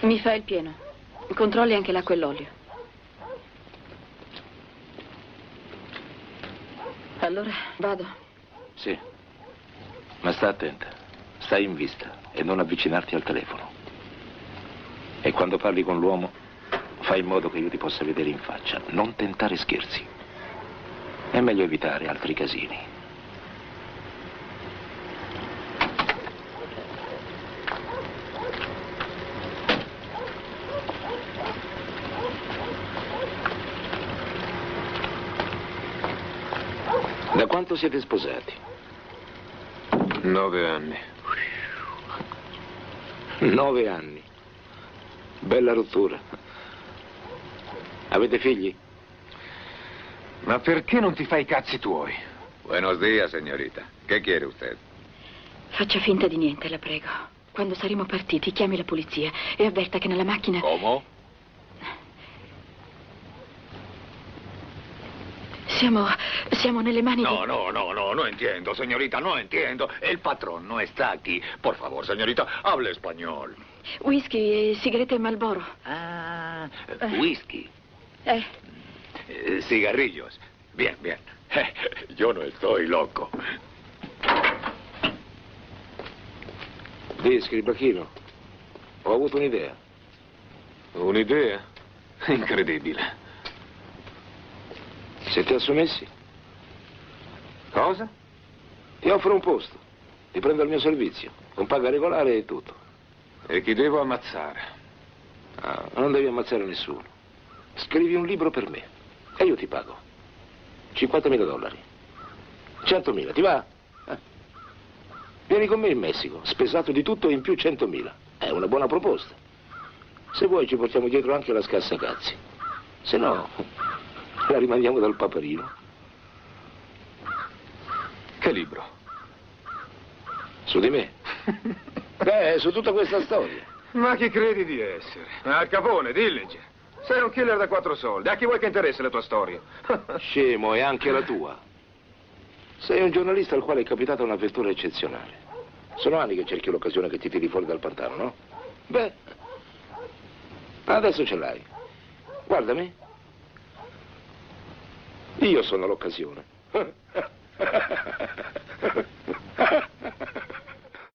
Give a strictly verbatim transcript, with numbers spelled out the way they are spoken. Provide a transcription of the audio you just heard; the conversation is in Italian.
Mi fa il pieno. Controlli anche l'acqua e l'olio. Allora, vado. Sì, ma sta attenta. Stai in vista e non avvicinarti al telefono. E quando parli con l'uomo, fai in modo che io ti possa vedere in faccia. Non tentare scherzi. È meglio evitare altri casini. Da quanto siete sposati? Nove anni. Nove anni. Bella rottura. Avete figli? Ma perché non ti fai i cazzi tuoi? Buenos días, señorita. ¿Qué quiere usted? Faccia finta di niente, la prego. Quando saremo partiti, chiami la polizia e avverta che nella macchina... ¿Cómo? Siamo... siamo nelle mani No, di... no, no, no, no entiendo, señorita, no entiendo. El patrón no está aquí. Por favor, señorita, hable español. Whisky, sigarette e Marlboro. Ah, whisky. Eh, Eh, cigarrillos. Bien, bien. Eh, yo no estoy loco. Di, scribacchino. Ho avuto un'idea. Un'idea? Incredibile. Siete assomessi? Cosa? Ti offro un posto. Ti prendo al mio servizio. Con paga regolare e tutto. E chi devo ammazzare? Ah, non devi ammazzare nessuno. Scrivi un libro per me. E io ti pago. cinquantamila dollari. centomila, ti va? Eh. Vieni con me in Messico, spesato di tutto e in più centomila. È una buona proposta. Se vuoi ci portiamo dietro anche la scassacazzi. Se no, la rimandiamo dal paperino. Che libro? Su di me. Beh, su tutta questa storia. Ma chi credi di essere? Al Capone, Dillinger. Sei un killer da quattro soldi. A chi vuoi che interessi la tua storia? Scemo, è anche la tua. Sei un giornalista al quale è capitata un'avventura eccezionale. Sono anni che cerchi l'occasione che ti tiri fuori dal pantano, no? Beh, adesso ce l'hai. Guardami. Io sono l'occasione.